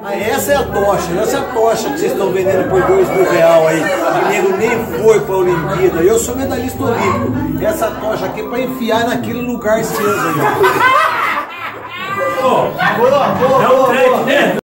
Ah, essa é a tocha que vocês estão vendendo por R$2.000 aí. O nego nem foi para a Olimpíada. Eu sou medalhista olímpico. Essa tocha aqui é para enfiar naquele lugar seu aí. Boa, boa, boa.